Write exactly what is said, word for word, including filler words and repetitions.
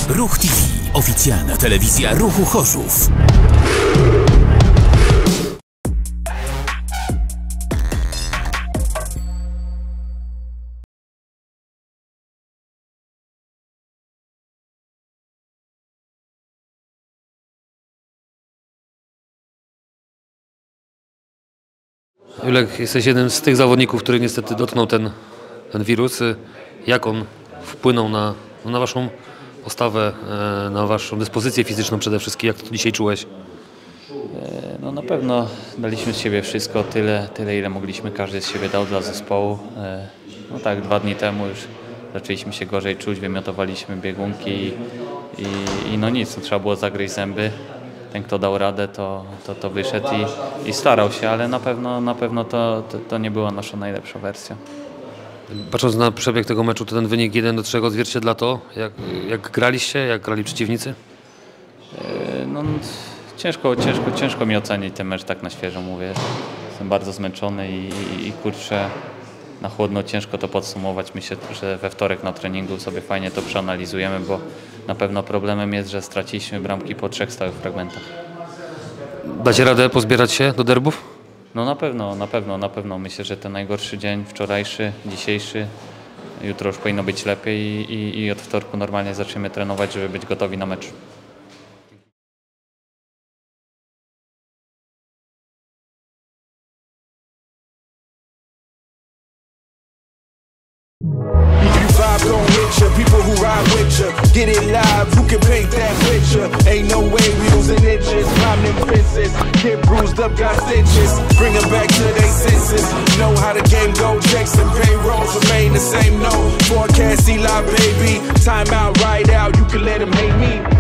Ruch T V. Oficjalna telewizja Ruchu Chorzów. Julek, jesteś jednym z tych zawodników, który niestety dotknął ten, ten wirus. Jak on wpłynął na, na waszą postawę, na waszą dyspozycję fizyczną przede wszystkim? Jak to dzisiaj czułeś? No na pewno daliśmy z siebie wszystko, tyle, tyle ile mogliśmy, każdy z siebie dał dla zespołu. No tak, dwa dni temu już zaczęliśmy się gorzej czuć, wymiotowaliśmy biegunki i, i, i no nic, no, trzeba było zagryźć zęby. Ten, kto dał radę, to, to, to wyszedł i, i starał się, ale na pewno, na pewno to, to, to nie była nasza najlepsza wersja. Patrząc na przebieg tego meczu, to ten wynik jeden do trzech odzwierciedla to, jak, jak graliście, jak grali przeciwnicy? No, ciężko, ciężko, ciężko mi ocenić ten mecz, tak na świeżo mówię. Jestem bardzo zmęczony i, i, i kurczę, na chłodno ciężko to podsumować. Myślę, że we wtorek na treningu sobie fajnie to przeanalizujemy, bo na pewno problemem jest, że straciliśmy bramki po trzech stałych fragmentach. Dacie radę pozbierać się do derbów? No na pewno, na pewno, na pewno. Myślę, że ten najgorszy dzień, wczorajszy, dzisiejszy, jutro już powinno być lepiej i, i, i od wtorku normalnie zaczniemy trenować, żeby być gotowi na mecz. Don't hit you, people who ride with you, get it live, who can paint that picture? Ain't no way we losing inches, climb them fences, get bruised up, got stitches, bring them back to their senses, know how the game go, checks and payrolls remain the same, no, forecast Eli baby, time out, ride out, you can let them hate me.